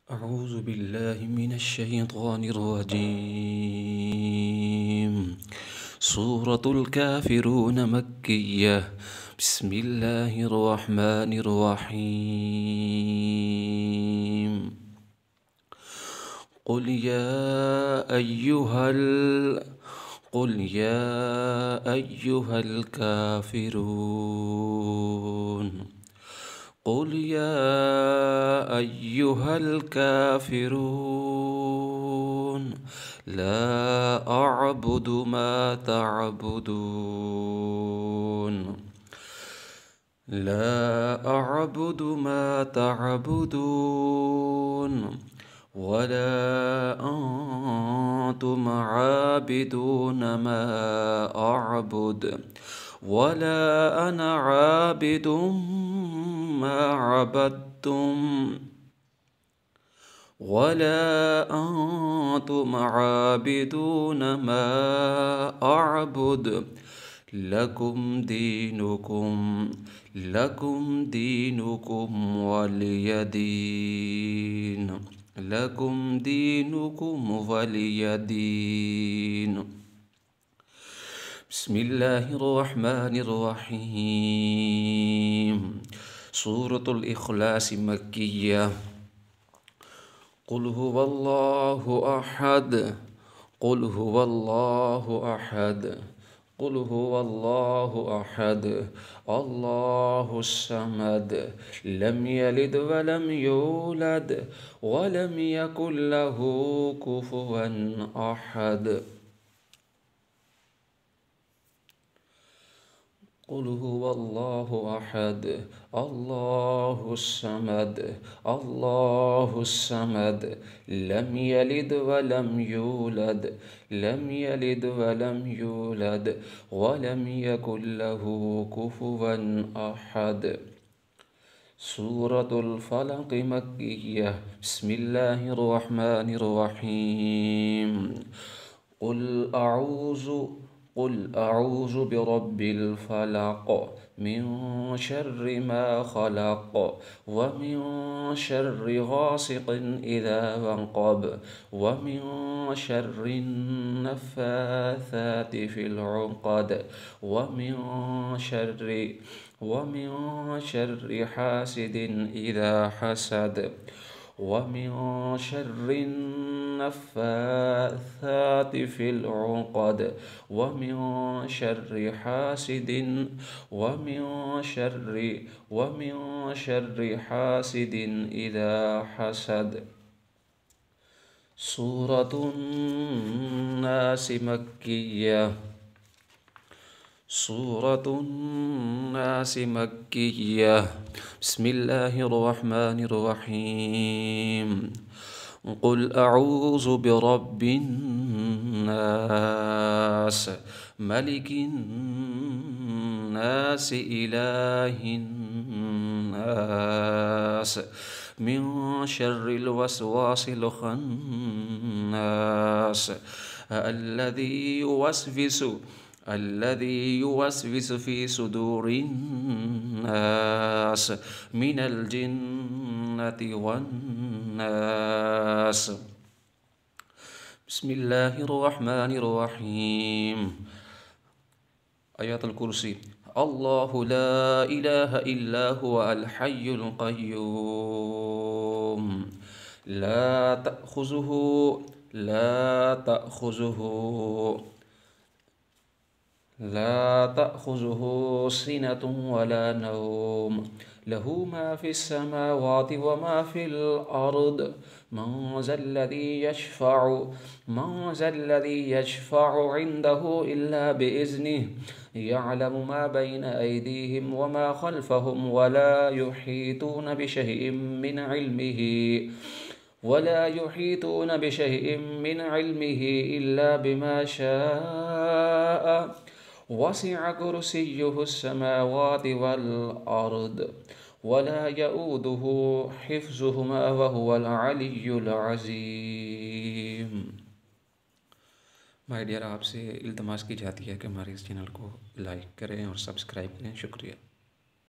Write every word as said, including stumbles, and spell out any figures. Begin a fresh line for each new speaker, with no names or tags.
أعوذ بالله من الشيطان الرجيم. سورة الكافرون مكية. بسم الله الرحمن الرحيم. قل يا أيها ال قل يا أيها الكافرون قل يا أيها الكافرون لا أعبد ما تعبدون لا أعبد ما تعبدون ولا أنتم عابدون ما أعبد ولا أنا عابد ما عبدتم ولا أنتم عابدون ما أعبد لكم دينكم لكم دينكم ولي دين لكم دينكم ولي دين. بسم الله الرحمن الرحيم. سورة الإخلاص مكية. قل هو الله أحد قل هو الله أحد قل هو الله أحد الله الصمد لم يلد ولم يولد ولم يكن له كفوا أحد. قل هو الله أحد الله الصمد الله الصمد لم يلد ولم يولد لم يلد ولم يولد ولم يكن له كفوا أحد. سورة الفلق مكية. بسم الله الرحمن الرحيم. قل أعوذ قل أعوذ برب الفلق من شر ما خلق ومن شر غاسق إذا وقب ومن شر النفاثات في العقد ومن شر ومن شر حاسد إذا حسد ومن شر النفاثات في العقد ومن شر حاسد ومن شر ومن شر حاسد إذا حسد. سورة الناس مكية. سورة الناس مكية. بسم الله الرحمن الرحيم. قل أعوذ برب الناس ملك الناس إله الناس من شر الوسواس الخناس الذي يوسوس الذي يوسوس في صدور الناس من الجنة والناس. بسم الله الرحمن الرحيم. آيات الكرسي. الله لا إله إلا هو الحي القيوم لا تأخذه لا تأخذه لا تأخذه سنة ولا نوم له ما في السماوات وما في الأرض من ذا الذي يشفع من ذا الذي يشفع عنده إلا بإذنه يعلم ما بين أيديهم وما خلفهم ولا يحيطون بشيء من علمه ولا يحيطون بشيء من علمه إلا بما شاء وسع كرسيه السماوات والأرض ولا يؤوده حفظهما وهو العلي العظيم. My dear, आपसे इल्तमास की जाती है कि हमारे इस चैनल को लाइक करें और सब्सक्राइब करें। शुक्रिया।